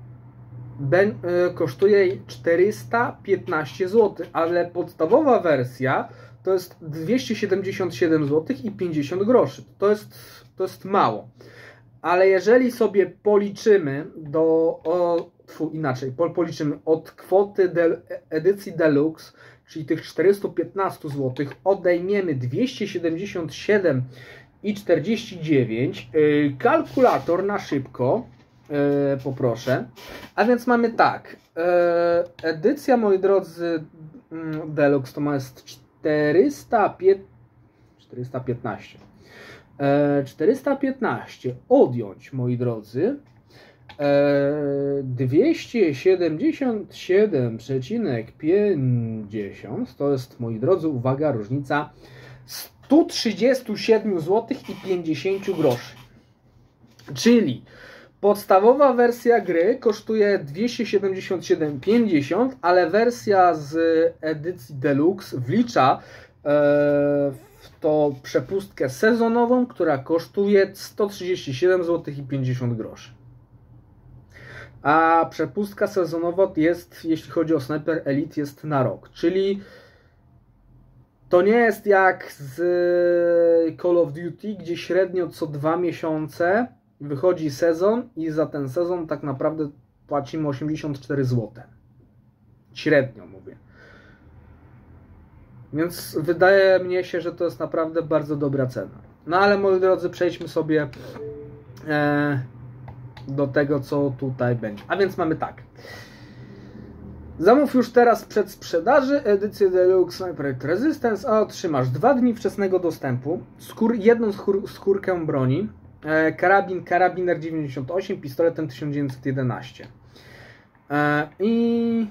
kosztuje czterysta piętnaście złotych, ale podstawowa wersja to jest dwieście siedemdziesiąt siedem złotych i pięćdziesiąt groszy. To jest, to jest mało. Ale jeżeli sobie policzymy do o, tfu, inaczej, policzymy od kwoty del, edycji Deluxe, czyli tych czterysta piętnaście złotych, odejmiemy dwieście siedemdziesiąt siedem i czterdzieści dziewięć. Yy, kalkulator na szybko, yy, poproszę. A więc mamy tak. Yy, edycja, moi drodzy, yy, Deluxe to ma jest czterysta piętnaście. Yy, czterysta piętnaście odjąć, moi drodzy, dwieście siedemdziesiąt siedem przecinek pięćdziesiąt to jest, moi drodzy, uwaga, różnica sto trzydzieści siedem złotych i pięćdziesiąt groszy. Czyli Podstawowa wersja gry kosztuje dwieście siedemdziesiąt siedem pięćdziesiąt, ale wersja z edycji Deluxe wlicza e, w to przepustkę sezonową, która kosztuje sto trzydzieści siedem złotych i pięćdziesiąt groszy. A przepustka sezonowa jest, jeśli chodzi o Sniper Elite, jest na rok, czyli to nie jest jak z Call of Duty, gdzie średnio co dwa miesiące wychodzi sezon i za ten sezon tak naprawdę płacimy osiemdziesiąt cztery złote. Średnio mówię. Więc wydaje mi się, że to jest naprawdę bardzo dobra cena. No ale moi drodzy, przejdźmy sobie e, do tego, co tutaj będzie. A więc mamy tak. Zamów już teraz przed sprzedaży edycję Deluxe Sniper Elite Resistance, a otrzymasz dwa dni wczesnego dostępu, skór, jedną skór, skórkę broni, e, karabin Karabiner dziewięćdziesiąt osiem, pistoletem tysiąc dziewięćset jedenaście. E, I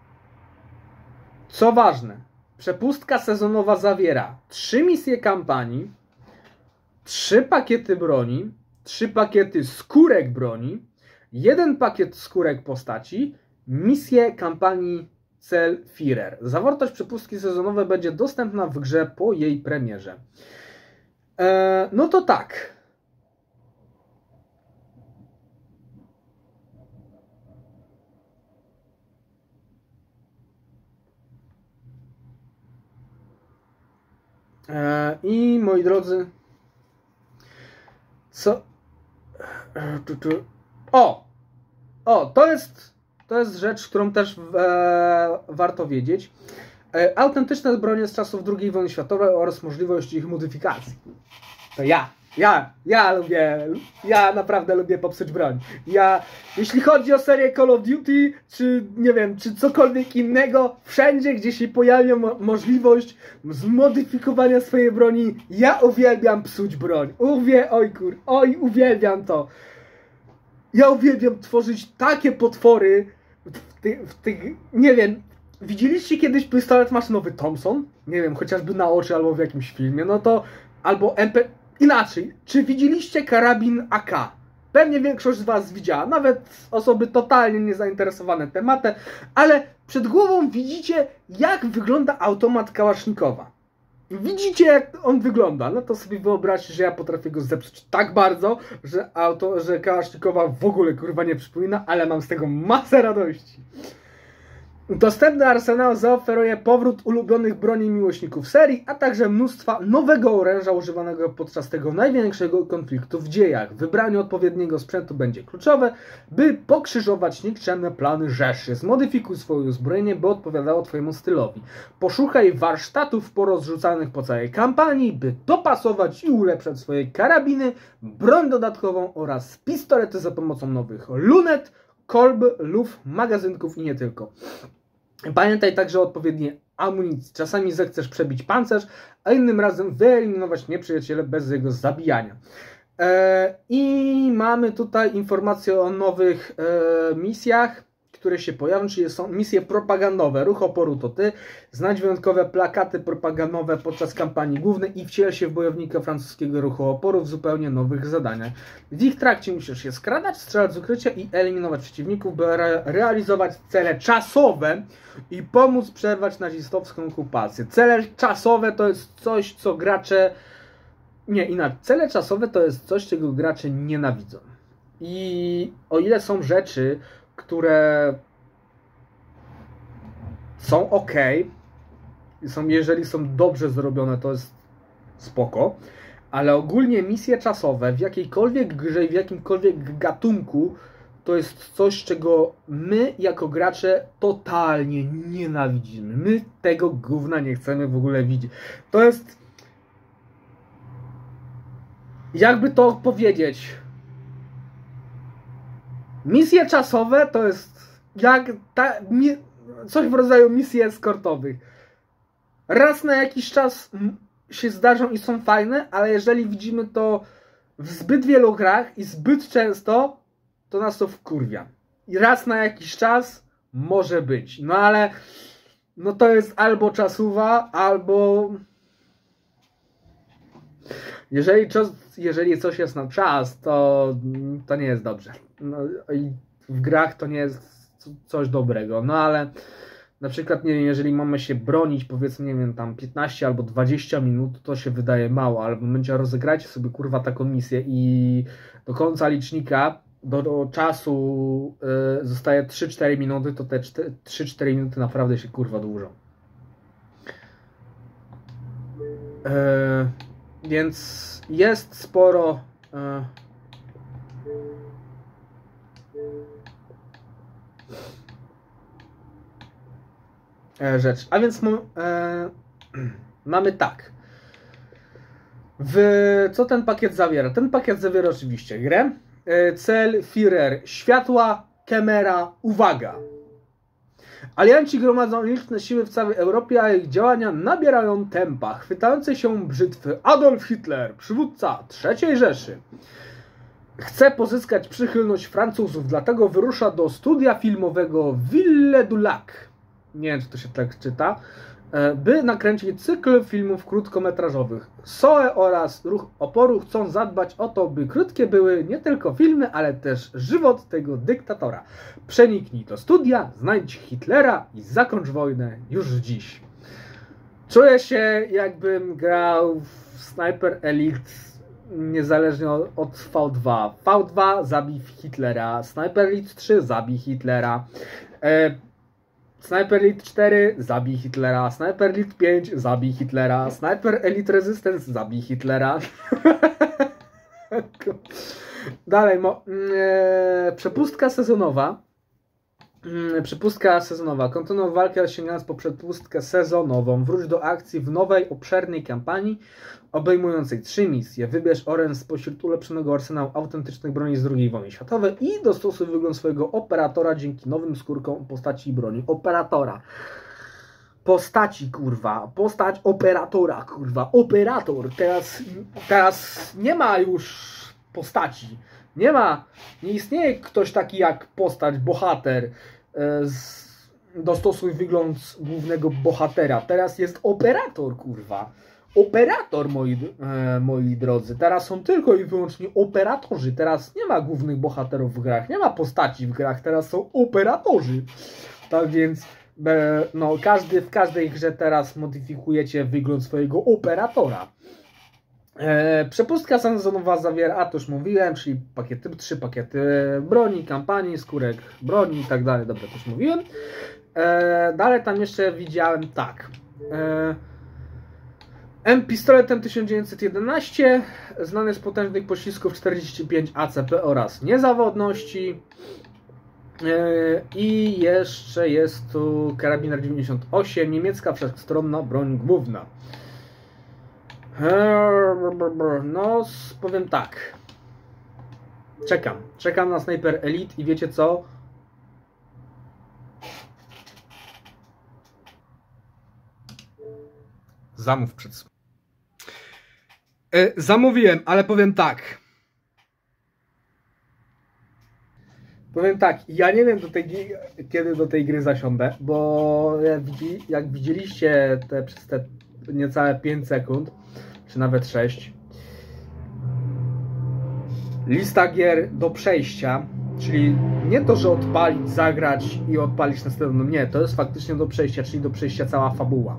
co ważne, przepustka sezonowa zawiera trzy misje kampanii, trzy pakiety broni, trzy pakiety skórek broni, jeden pakiet skórek postaci, misję kampanii Cel Führer. Zawartość przepustki sezonowej będzie dostępna w grze po jej premierze. Eee, no to tak. Eee, I moi drodzy, co? O! O, to jest To jest rzecz, którą też e, warto wiedzieć. E, autentyczne bronie z czasów drugiej wojny światowej oraz możliwość ich modyfikacji. To ja, ja, ja lubię, ja naprawdę lubię popsuć broń. Ja, jeśli chodzi o serię Call of Duty, czy nie wiem, czy cokolwiek innego, wszędzie, gdzie się pojawia mo możliwość zmodyfikowania swojej broni, ja uwielbiam psuć broń. Uwie, oj kur, oj, uwielbiam to. Ja uwielbiam tworzyć takie potwory w tych, w tych, nie wiem, widzieliście kiedyś pistolet maszynowy Thompson? Nie wiem, chociażby na oczy albo w jakimś filmie, no to, albo M P, inaczej, czy widzieliście karabin A K? Pewnie większość z was widziała, nawet osoby totalnie niezainteresowane tematem, ale przed głową widzicie, jak wygląda automat kałasznikowa. Widzicie, jak on wygląda, no to sobie wyobraźcie, że ja potrafię go zepsuć tak bardzo, że auto, że kałasznikowa w ogóle kurwa nie przypomina, ale mam z tego masę radości. Dostępny arsenał zaoferuje powrót ulubionych broni miłośników serii, a także mnóstwa nowego oręża używanego podczas tego największego konfliktu w dziejach. Wybranie odpowiedniego sprzętu będzie kluczowe, by pokrzyżować nikczemne plany Rzeszy. Zmodyfikuj swoje uzbrojenie, by odpowiadało twojemu stylowi. Poszukaj warsztatów porozrzucanych po całej kampanii, by dopasować i ulepszać swoje karabiny, broń dodatkową oraz pistolety za pomocą nowych lunet, kolb, luf, magazynków i nie tylko. Pamiętaj także o odpowiedniej amunicji. Czasami zechcesz przebić pancerz, a innym razem wyeliminować nieprzyjaciela bez jego zabijania. Eee, I mamy tutaj informacje o nowych e, misjach, które się pojawią, czyli są misje propagandowe. Ruch oporu to ty. Znajdź wyjątkowe plakaty propagandowe podczas kampanii głównej i wciel się w bojownika francuskiego ruchu oporu w zupełnie nowych zadaniach. W ich trakcie musisz się skradać, strzelać z ukrycia i eliminować przeciwników, by re realizować cele czasowe i pomóc przerwać nazistowską okupację. Cele czasowe to jest coś, co gracze... Nie, inaczej. Cele czasowe to jest coś, czego gracze nienawidzą. I o ile są rzeczy, które są ok, są, jeżeli są dobrze zrobione, to jest spoko, ale ogólnie misje czasowe w jakiejkolwiek grze i w jakimkolwiek gatunku to jest coś, czego my jako gracze totalnie nienawidzimy. My tego gówna nie chcemy w ogóle widzieć. To jest, jakby to powiedzieć, misje czasowe to jest jak ta, mi, coś w rodzaju misji eskortowych. Raz na jakiś czas się zdarzą i są fajne, ale jeżeli widzimy to w zbyt wielu grach i zbyt często, to nas to wkurwia. I raz na jakiś czas może być. No ale no to jest albo czasuwa, albo... Jeżeli, jeżeli coś jest na czas, to, to nie jest dobrze. No, i w grach to nie jest coś dobrego. No ale na przykład, nie wiem, jeżeli mamy się bronić, powiedzmy, nie wiem, tam piętnaście albo dwadzieścia minut, to się wydaje mało, ale w momencie rozegrajcie sobie, kurwa, taką misję i do końca licznika, do, do czasu y, zostaje trzy cztery minuty, to te trzy cztery minuty naprawdę się, kurwa, dłużą. Y, więc jest sporo y, rzecz. A więc e, mamy tak. W, co ten pakiet zawiera? Ten pakiet zawiera oczywiście grę, e, cel, Führer, światła, kamera, uwaga. Alianci gromadzą liczne siły w całej Europie, a ich działania nabierają tempa. Chwytający się brzytwy Adolf Hitler, przywódca trzeciej Rzeszy, chce pozyskać przychylność Francuzów, dlatego wyrusza do studia filmowego Ville du Lac, nie wiem, czy to się tak czyta, by nakręcić cykl filmów krótkometrażowych. S O E oraz Ruch Oporu chcą zadbać o to, by krótkie były nie tylko filmy, ale też żywot tego dyktatora. Przeniknij do studia, znajdź Hitlera i zakończ wojnę już dziś. Czuję się, jakbym grał w Sniper Elite niezależnie od V dwa. V dwa zabij Hitlera, Sniper Elite trzy zabij Hitlera, e, Sniper Elite cztery zabij Hitlera, Sniper Elite pięć zabij Hitlera, Sniper Elite Resistance zabij Hitlera. Dalej, mo, e, przepustka sezonowa. E, przepustka sezonowa. Kontynuuj walkę, sięgając po przepustkę sezonową. Wróć do akcji w nowej, obszernej kampanii obejmującej trzy misje. Wybierz oręż spośród ulepszonego arsenału autentycznych broni z drugiej wojny światowej i dostosuj wygląd swojego operatora dzięki nowym skórkom postaci i broni. Operatora. Postaci, kurwa. Postać operatora, kurwa. Operator. Teraz, teraz nie ma już postaci. Nie ma, nie istnieje ktoś taki jak postać, bohater. Z, dostosuj wygląd głównego bohatera. Teraz jest operator, kurwa. Operator, moi, e, moi drodzy. Teraz są tylko i wyłącznie operatorzy. Teraz nie ma głównych bohaterów w grach. Nie ma postaci w grach. Teraz są operatorzy. Tak więc e, no, każdy, w każdej grze teraz modyfikujecie wygląd swojego operatora. E, przepustka sezonowa zawiera, a to już mówiłem, czyli pakiety, trzy pakiety broni, kampanii, skórek broni i tak dalej. Dobra, to już mówiłem. E, dalej tam jeszcze widziałem tak. E, M pistolet M tysiąc dziewięćset jedenaście, znany z potężnych pocisków czterdzieści pięć A C P oraz niezawodności. I jeszcze jest tu karabiner dziewięćdziesiąt osiem, niemiecka wszechstronna broń główna. No, powiem tak. Czekam. Czekam na Sniper Elite i wiecie co? Zamów przed... Zamówiłem, ale powiem tak. Powiem tak, ja nie wiem do tej, kiedy do tej gry zasiądę, bo jak widzieliście te, przez te niecałe pięć sekund, czy nawet sześć, lista gier do przejścia, czyli nie to, że odpalić, zagrać i odpalić następną, nie, to jest faktycznie do przejścia, czyli do przejścia cała fabuła.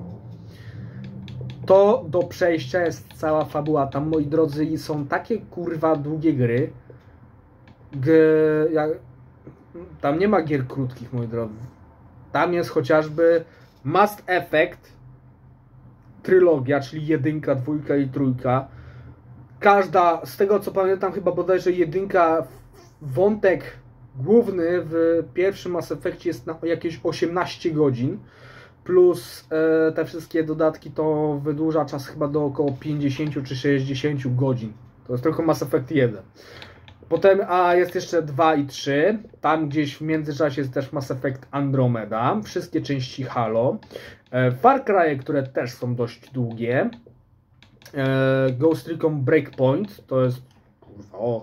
To do przejścia jest cała fabuła. Tam, moi drodzy, są takie kurwa długie gry. G jak... Tam nie ma gier krótkich, moi drodzy. Tam jest chociażby Mass Effect trylogia, czyli jedynka, dwójka i trójka. Każda, z tego co pamiętam, chyba bodajże jedynka, wątek główny w pierwszym Mass Effectie jest na jakieś osiemnaście godzin. Plus e, te wszystkie dodatki to wydłuża czas chyba do około pięćdziesiąt czy sześćdziesiąt godzin. To jest tylko Mass Effect jeden. Potem, a jest jeszcze dwa i trzy. Tam gdzieś w międzyczasie jest też Mass Effect Andromeda. Wszystkie części Halo. E, Far Cry, które też są dość długie. E, Ghost Recon Breakpoint. To jest... Kurwa, o...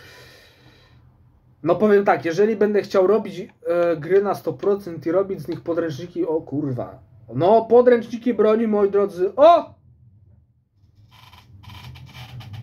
No powiem tak, jeżeli będę chciał robić e, gry na sto procent i robić z nich podręczniki, o kurwa, no podręczniki broni, moi drodzy, o!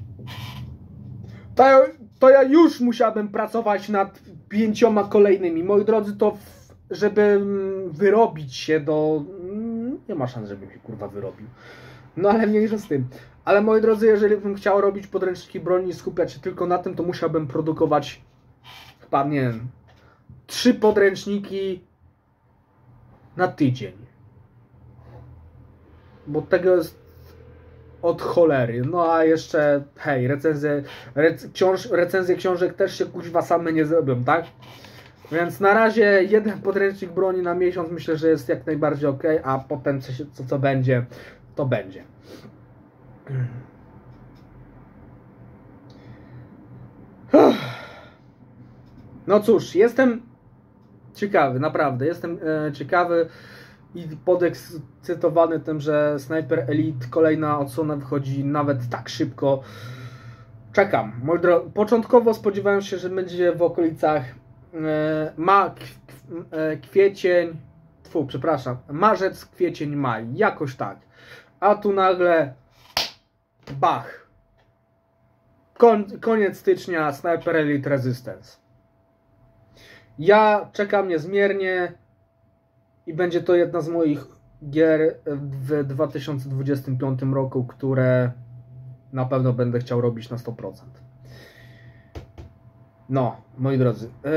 to, to ja już musiałbym pracować nad pięcioma kolejnymi. Moi drodzy, to w, żeby wyrobić się do... Nie ma szans, żebym się kurwa wyrobił. No ale mniejsza z tym. Ale moi drodzy, jeżeli bym chciał robić podręczniki broni i skupiać się tylko na tym, to musiałbym produkować chyba, nie wiem, trzy podręczniki na tydzień. Bo tego jest od cholery. No a jeszcze, hej, recenzje, rec, książ, recenzje książek też się kuźwa same nie zrobią, tak? Więc na razie jeden podręcznik broni na miesiąc myślę, że jest jak najbardziej ok, a potem co, się, co, co będzie, to będzie. No cóż, jestem ciekawy, naprawdę, jestem e, ciekawy i podekscytowany tym, że Sniper Elite kolejna odsłona wychodzi nawet tak szybko. Czekam. Moi drodzy, początkowo spodziewałem się, że będzie w okolicach e, ma e, kwiecień, tfu, przepraszam, marzec, kwiecień, maj, jakoś tak. A tu nagle bach. Kon, koniec stycznia, Sniper Elite Resistance. Ja czekam niezmiernie i będzie to jedna z moich gier w dwa tysiące dwudziestym piątym roku, które na pewno będę chciał robić na sto procent. No, moi drodzy. Yy...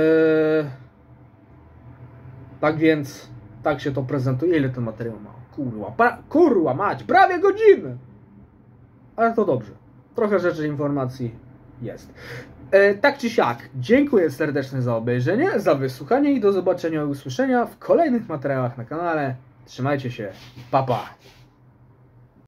Tak więc, tak się to prezentuje. Ile ten materiał ma? Kurwa, pra... kurwa mać, prawie godziny! Ale to dobrze. Trochę rzeczy, informacji jest. E, tak czy siak, dziękuję serdecznie za obejrzenie, za wysłuchanie i do zobaczenia i usłyszenia w kolejnych materiałach na kanale. Trzymajcie się, pa pa!